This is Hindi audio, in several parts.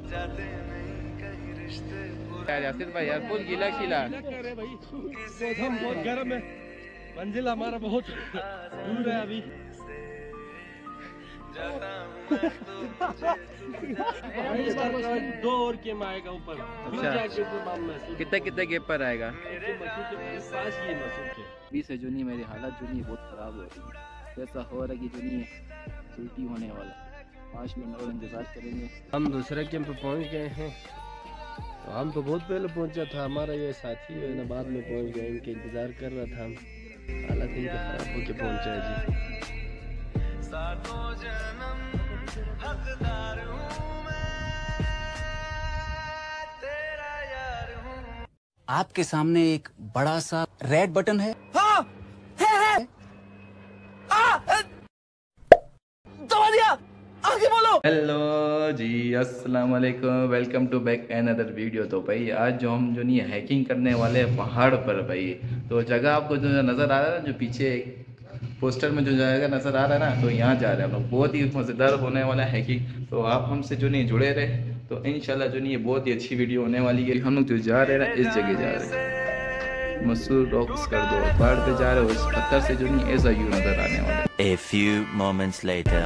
यार यासिर भाई यार फुल गीला खिला भाई मौसम बहुत गर्म है, मंजिल हमारा बहुत दूर है अभी। दो और गेम आएगा ऊपर। अच्छा कितने कितने गेप पर आएगा? पास ये मसूद के अभी से जो नहीं मेरी हालत जो नहीं बहुत ख़राब हो रही है, ऐसा हो रहा है कि जो नहीं उल्टी होने वाला। 5 मिनट और इंतज़ार करेंगे। हम दूसरे गेम पे पहुंच गए हैं। तो हम तो बहुत पहले पहुंचा था, हमारा ये साथी है ना बाद में पहुंच गए, इनके इंतजार कर रहा था। हम हालत इनके खराब होके पहुंचा है जी। आपके सामने एक बड़ा सा रेड बटन है। हाँ, है। दबा दिया, आगे बोलो। हेलो जी, अस्सलाम वालेकुम, welcome to back another video. तो भाई आज जो हम जो नहीं हाइकिंग करने वाले हैं पहाड़ पर भाई, तो जगह आपको जो नज़र आ रहा है ना, जो पीछे पोस्टर में जो जगह नज़र आ रहा है ना, तो यहाँ जा रहे हैं हम लोग। बहुत ही मज़ेदार होने वाला है हाइकिंग, तो आप हमसे जो नहीं जुड़े रहे तो इंशाल्लाह जो नहीं बहुत ही अच्छी वीडियो होने वाली है। हम लोग जो जा रहे हैं ना, इस जगह जा रहे हैं, मसूर रॉक्स कर दो, पहाड़ पे जा रहे हो, इस पत्थर से जो नहीं ऐसा व्यू नज़र आने वाला है। A few moments later.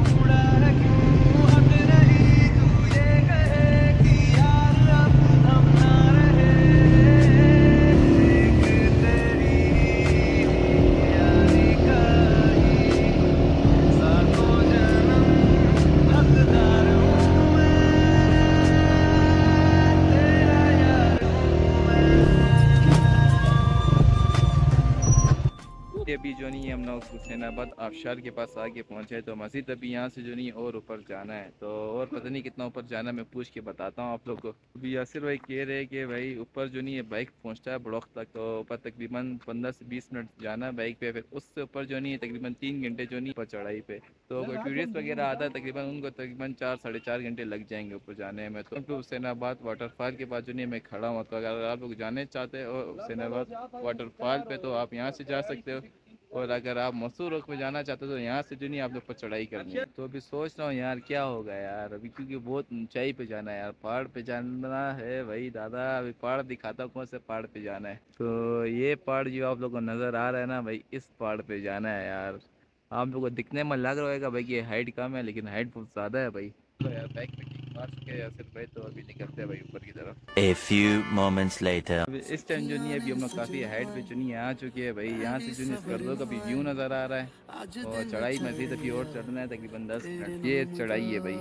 अभी जो नहीं हम लोग हुसैनाबाद आबशार के पास आके पहुंचे, तो मज़ीद अभी यहाँ से जो नहीं और ऊपर जाना है। तो और पता नहीं कितना ऊपर जाना है, मैं पूछ के बताता हूँ आप लोग को। अभी यासिर भाई कह रहे हैं कि भाई ऊपर जो नहीं है बाइक पहुंचता है ब्लॉक तक, तो ऊपर तकरीबन 15 से 20 मिनट जाना है बाइक पे, फिर उससे ऊपर जो नहीं है तकरीबन 3 घंटे जो नहीं ऊपर चढ़ाई पे। तो कोई टूरिस्ट वगैरह आता है तकरीबन उनको तकरीबन 4 साढ़े 4 घंटे लग जाएंगे ऊपर जाने में। तो हुसैनाबाद वाटरफॉल के बाद जो नहीं मैं खड़ा हूँ, तो अगर आप लोग जाने चाहते हो हुसैनाबाद वाटरफॉल पे तो आप यहाँ से जा सकते हो, और अगर आप मसूर रोक में जाना चाहते हो तो यहाँ से जो नहीं आप लोग पर चढ़ाई करनी है। तो अभी सोच रहा हूँ यार क्या होगा यार अभी, क्योंकि बहुत ऊंचाई पे जाना है यार, पहाड़ पे जाना है भाई दादा। अभी पहाड़ दिखाता हूँ कौन से पहाड़ पे जाना है। तो ये पहाड़ जो आप लोग को नज़र आ रहा है ना भाई, इस पहाड़ पे जाना है यार। आप लोग को दिखने में लग रहा होगा भाई कि हाइट कम है, लेकिन हाइट बहुत ज़्यादा है भाई। तो यार बैक में किक मार चुके हैं सिर्फ भाई, तो अभी निकलते हैं भाई ऊपर की तरफ। A few moments later. इस टाइम जो नहीं है अभी हम लोग काफ़ी हाइट पे जो नहीं आ चुके हैं भाई। यहाँ से जो नहीं स्कर्दो का भी व्यू नज़र आ रहा है, और चढ़ाई मजीद अभी और चढ़ना है तकरीबन 10 मिनट। ये चढ़ाई है भाई।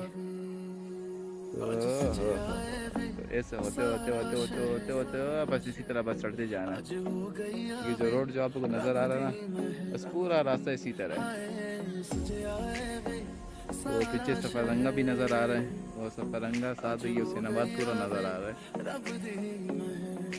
तो ऐसे होते होते होते होते होते होते बस इसी तरह बस चढ़ते जाना। ये जो रोड जो आपको नज़र आ रहा है ना, बस पूरा रास्ता इसी तरह है। तो पीछे सफरंगा भी नज़र आ रहा है, और सफरंगा साथ ही हुसैनाबाद पूरा नज़र आ रहा है।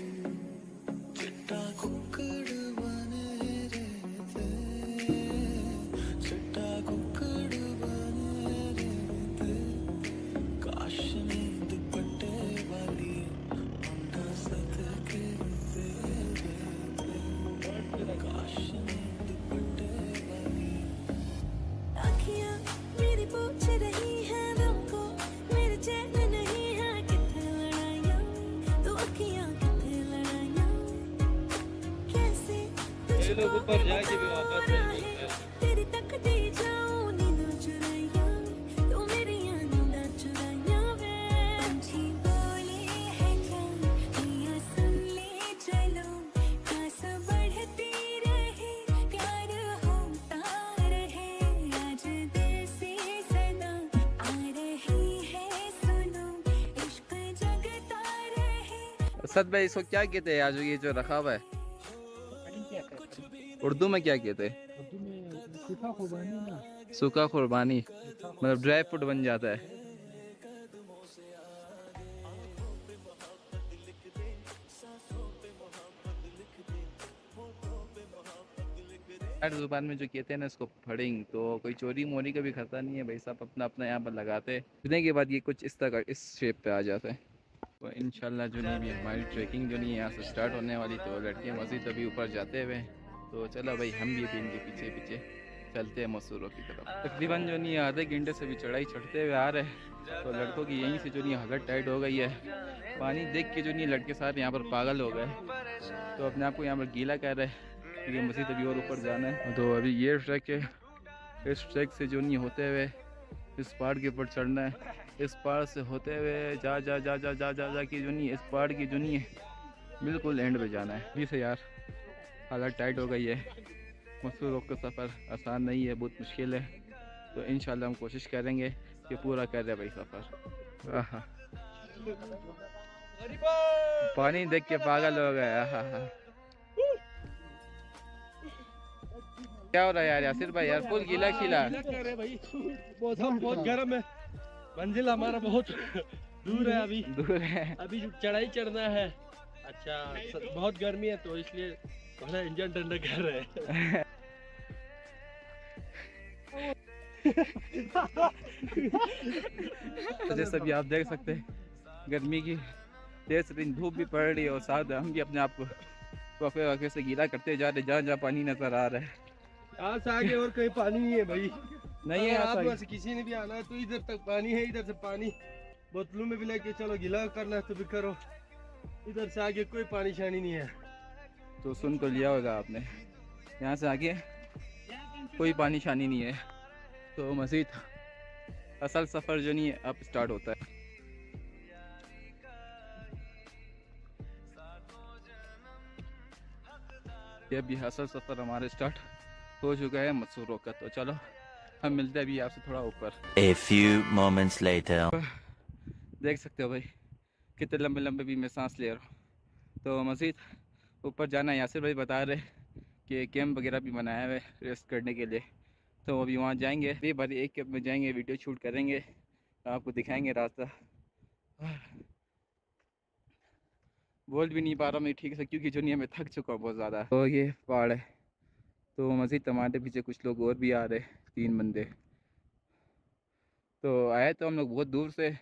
ऊपर जाके भी वापस सद भाई इसको क्या कहते हैं आज ये जो रखा हुआ है, उर्दू में क्या कहते हैं? सूखा खुबानी ना, सूखा कुर्बानी, मतलब ड्राई फ्रूट बन जाता है। जुबान में जो कहते हैं ना इसको फड़िंग, तो कोई चोरी मोरी का भी खतरा नहीं है भाई, सब अपना अपना यहाँ पर लगाते हैं। फिरने के बाद ये कुछ इस तरह इस शेप पे आ जाता है। तो इंशाल्लाह जो नहीं भी हमारी ट्रैकिंग जो नहीं है यहाँ से स्टार्ट होने वाली। तो लड़कियाँ मज़ीद अभी ऊपर जाते हुए, तो चलो भाई हम भी अभी इनके पीछे पीछे चलते हैं मसूरों की तरफ। तकरीबन जो नहीं आधे घंटे से भी चढ़ाई चढ़ते हुए आ रहे हैं, तो लड़कों की यहीं से जो नहीं हालत टाइट हो गई है। पानी देख के जो नहीं लड़के सारे यहाँ पर पागल हो गए, तो अपने आप को यहाँ पर गीला कर रहे हैं क्योंकि मज़ीद अभी और ऊपर जाना है। तो अभी ये ट्रैक है, इस ट्रैक से जो नहीं होते हुए इस पहाड़ के ऊपर चढ़ना है। इस पहाड़ से होते हुए जा जा जा जा जा जा जा के जो नहीं इस पहाड़ की जो नहीं है बिल्कुल एंड पे जाना है। अभी से यार हालत टाइट हो गई है। मसूर रोक का सफ़र आसान नहीं है, बहुत मुश्किल है। तो इंशाल्लाह हम कोशिश करेंगे कि पूरा कर रहे भाई सफ़र। आहा पानी देख के पागल हो गए। आहा क्या हो रहा है यार यासिर भाई? यार फुल गीला खिला भाई, मौसम बहुत गर्म है, मंजिल हमारा बहुत दूर है, अभी दूर है। अभी चढ़ाई चढ़ना है। अच्छा, बहुत गर्मी है तो इसलिए थोड़ा इंजन ठंडा कर रहे हैं। जैसा भी आप देख सकते हैं गर्मी की तेज दिन धूप भी पड़ रही है और साथ हम भी अपने आप को वफे वफे से गीला करते जा रहे, जहाँ जहाँ पानी नजर आ रहा है। यहाँ से आगे और कहीं पानी नहीं है भाई, नहीं है आप में से किसी ने भी आना है तो इधर तक पानी है, इधर से पानी बोतलों में भी लेके चलो, गीला करना है तो भी करो, इधर से आगे कोई पानी शानी नहीं है। तो सुन तो लिया होगा आपने, यहाँ से आगे कोई पानी शानी नहीं है। तो मज़ीद असल सफ़र जो नहीं है अब स्टार्ट होता है। ये भी असल सफ़र हमारे स्टार्ट हो चुका है मसूरों का। तो चलो हम मिलते हैं अभी आपसे थोड़ा ऊपर। A few moments later. देख सकते हो भाई कितने लंबे लंबे भी मैं सांस ले रहा हूँ। तो मज़ीद ऊपर जाना है। यासिर भाई बता रहे कि कैंप वगैरह भी बनाया हुआ है रेस्ट करने के लिए। तो अभी वहाँ जाएंगे, अभी बारी एक कैंप में जाएंगे, वीडियो शूट करेंगे, आपको दिखाएंगे रास्ता। बोल भी नहीं पा रहा मैं ठीक से क्योंकि जो नहीं मैं थक चुका हूँ बहुत ज़्यादा। तो ये पहाड़ है, तो मज़ीद हमारे पीछे कुछ लोग और भी आ रहे, 3 बंदे। तो आए तो हम लोग बहुत दूर से,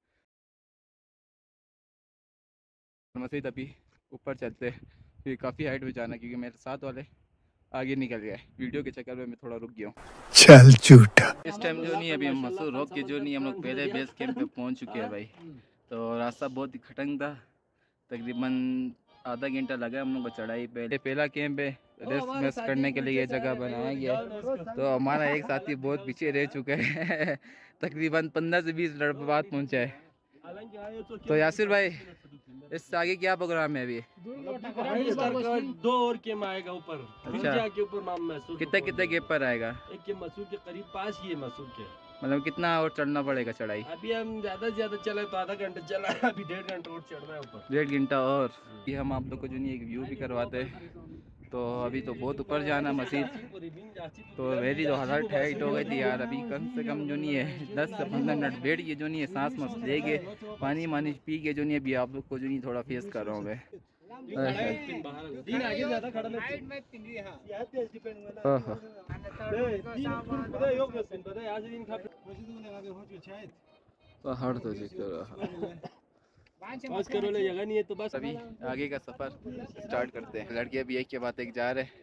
मज़ीद अभी ऊपर चलते फिर काफ़ी हाइट में जाना क्योंकि मेरे साथ वाले आगे निकल गए। वीडियो के चक्कर में मैं थोड़ा रुक गया हूँ। चल झूठा। इस टाइम जो नहीं अभी हम मसूर रोक के जो नहीं हम लोग पहले बेस कैंप पे पहुँच चुके हैं भाई। तो रास्ता बहुत ही खटंग था, तकरीबन आधा घंटा लगा हम लोग को चढ़ाई पे। पहला कैंप है, रेस्ट वेस्ट करने के लिए ये जगह बनाया गया। तो हमारा एक साथी बहुत पीछे रह चुका है तकरीबन 15 से 20 मिनट बाद पहुँचा है। तो यासिर भाई इससे आगे क्या प्रोग्राम है अभी? 2 और कैंप आएगा ऊपर। अच्छा, जाके ऊपर कितने कितने गैप पर आएगा? एक के मसूर के करीब पास ही है, मसूर के मतलब कितना और चढ़ना पड़ेगा चढ़ाई? अभी हम ज्यादा से ज्यादा चले तो आधा घंटा चला है, अभी 1.5 घंटा और चढ़ना है ऊपर। 1.5 घंटा और। ये हम आप लोग को जो नहीं एक व्यू भी करवाते हैं। तो अभी तो बहुत ऊपर जाना मज़ीद। तो मेरी तो हालत टाइट हो गई थी यार। अभी कम से कम जो नहीं है 10 से 15 मिनट बैठ के जो नहीं है सांस मस लेके पानी मानी पी के जो नहीं अभी आप लोग को जो नहीं थोड़ा फेस कर रहा हूँ मैं। पहाड़ तो दिख रहा बस करो ले, जगह नहीं है तो बस। अभी आगे का सफ़र स्टार्ट करते हैं। लड़के अभी एक के बाद एक जा रहे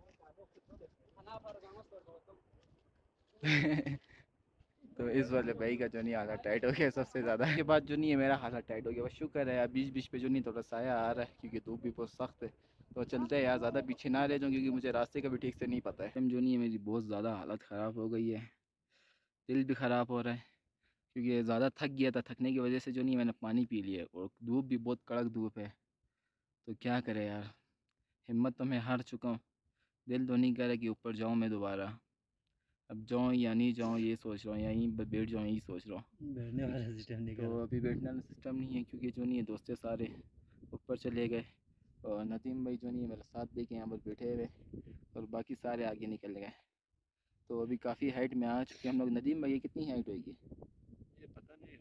तो इस वाले भाई का जो नहीं हालत टाइट हो गया सबसे ज़्यादा। के बाद जो नहीं है मेरा हालत टाइट हो गया। बस शुक्र है यार बीच बीच पे जो नहीं थोड़ा साया आ रहा है क्योंकि धूप भी बहुत सख्त है। तो चलते हैं यार, ज़्यादा पीछे ना रह जाऊँ क्योंकि मुझे रास्ते का भी ठीक से नहीं पता है। जो नहीं है मेरी बहुत ज़्यादा हालत ख़राब हो गई है, दिल भी ख़राब हो रहा है क्योंकि ज़्यादा थक गया था। थकने की वजह से जो नहीं मैंने पानी पी लिया और धूप भी बहुत कड़क धूप है। तो क्या करें यार, हिम्मत तो मैं हार चुका हूँ। दिल तो नहीं कर रहा कि ऊपर जाऊँ मैं दोबारा। अब जाऊँ या नहीं जाऊँ ये सोच रहा हूँ, यहीं बैठ जाऊँ यही सोच रहा हूँ। बैठने वाला सिस्टम नहीं तो अभी बैठने वाला सिस्टम नहीं है क्योंकि जो नहीं है दोस्त सारे ऊपर चले गए और नदीम भाई जो नहीं है मेरे साथ लेके यहाँ पर बैठे हुए और बाकी सारे आगे निकल गए। तो अभी काफ़ी हाइट में आ चुके हम लोग। नदीम भाई ये कितनी हाइट होगी? ये पता नहीं,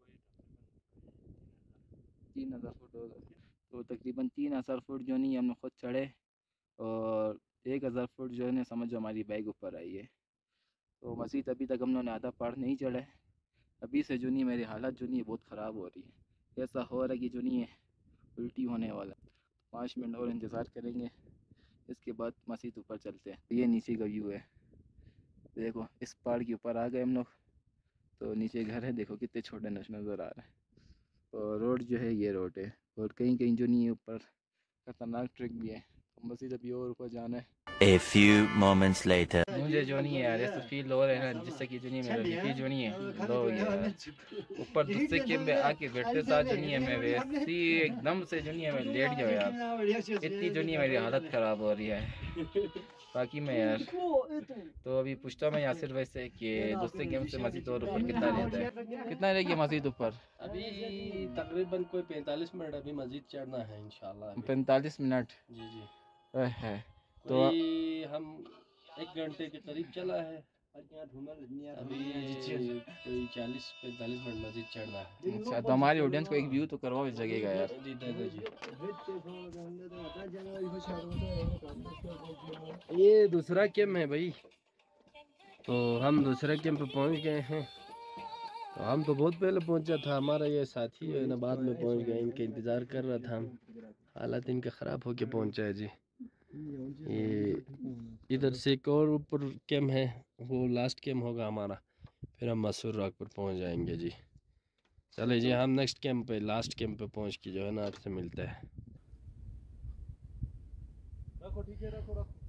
3000 फुट होगा। तो तकरीबन 3000 फुट जो नहीं हम लोग खुद चढ़े और 1000 फुट जो है समझो हमारी बाइक ऊपर आई है। तो मज़ीद अभी तक हम लोगों ने आधा पहाड़ नहीं चढ़े। अभी से जो नहीं मेरी हालत जो नहीं है बहुत ख़राब हो रही है। ऐसा हो रहा है कि जो नहीं है उल्टी होने वाला। 5 मिनट और इंतज़ार करेंगे, इसके बाद मज़ीद ऊपर चलते हैं। ये नीचे का व्यू है, देखो इस पहाड़ के ऊपर आ गए हम लोग। तो नीचे घर है, देखो कितने छोटे नज़र आ रहे हैं। और रोड जो है ये रोड है, और कहीं कहीं जो नहीं है ऊपर खतरनाक ट्रैक भी है। तो मज़ीद अभी और ऊपर जाना है। A few moments later. मुझे जो नहीं है यार ऐसा फील हो रहा है ना, जिससे कि जो नहीं मेरा बीपी जो नहीं है लो हो गया यार। ऊपर दूसरे कैंप में आके बैठते साथ जो नहीं है मैं वैसी एकदम से जो नहीं है मैं लेट गया यार। इतनी जो नहीं है मेरी हालत ख़राब हो रही है बाकी मैं यार। तो अभी पूछता मैं यासिर भाई से कि दूसरे गेम से मस्जिद और ऊपर कितना रहता है, कितना रहेगी मस्जिद ऊपर? अभी तकरीबन कोई 45 मिनट अभी मस्जिद चढ़ना है इंशाल्लाह। 45 मिनट जी जी। है तो कोई हम 1 घंटे के करीब चला है। अभी कोई 40-45 मिनट मस्जिद चढ़ना है। अच्छा, तो हमारी ऑडियंस को एक व्यू तो करवाओ इस जगह का यार। जी दादा जी। ये दूसरा कैंप है भाई। तो हम दूसरे कैंप पे पहुंच गए हैं। तो हम तो बहुत पहले पहुंचा था, हमारा ये साथी है ना बाद में पहुंच गए, इनके इंतज़ार कर रहा था हम। हालात इनके ख़राब होके पहुंचा है जी। ये इधर से एक और ऊपर कैंप है, वो लास्ट कैंप होगा हमारा, फिर हम मसूर रॉक पर पहुंच जाएंगे जी। चले जी, हम नेक्स्ट कैंप पे लास्ट कैंप पे पहुंच के जो है ना आपसे मिलते हैं। रखो ठीक है, रखो रखो।